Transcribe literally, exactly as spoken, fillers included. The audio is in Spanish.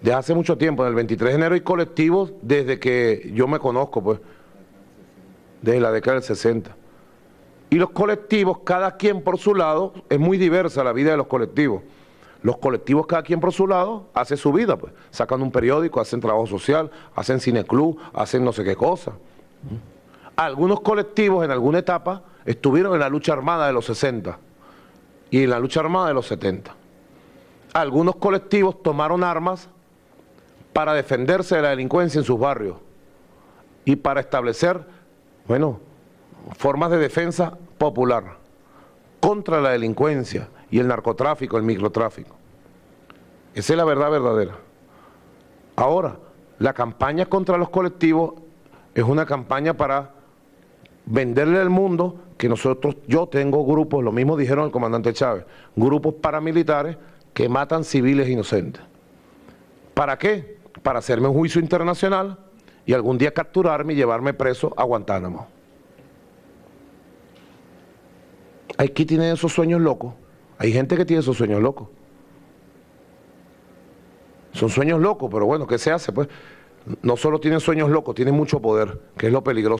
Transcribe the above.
Desde hace mucho tiempo, en el veintitrés de enero hay colectivos desde que yo me conozco, pues, desde la década del sesenta. Y los colectivos, cada quien por su lado, es muy diversa la vida de los colectivos. Los colectivos, cada quien por su lado, hace su vida, pues. Sacan un periódico, hacen trabajo social, hacen cineclub, hacen no sé qué cosa. Algunos colectivos en alguna etapa estuvieron en la lucha armada de los sesenta y en la lucha armada de los setenta. Algunos colectivos tomaron armas para defenderse de la delincuencia en sus barrios y para establecer, bueno, formas de defensa popular contra la delincuencia y el narcotráfico, el microtráfico. Esa es la verdad verdadera. Ahora, la campaña contra los colectivos es una campaña para venderle al mundo que nosotros, yo tengo grupos, lo mismo dijeron el comandante Chávez, grupos paramilitares que matan civiles inocentes. ¿Para qué? Para hacerme un juicio internacional y algún día capturarme y llevarme preso a Guantánamo. Hay que tienen esos sueños locos. Hay gente que tiene esos sueños locos. Son sueños locos, pero bueno, ¿qué se hace? Pues no solo tienen sueños locos, tienen mucho poder, que es lo peligroso.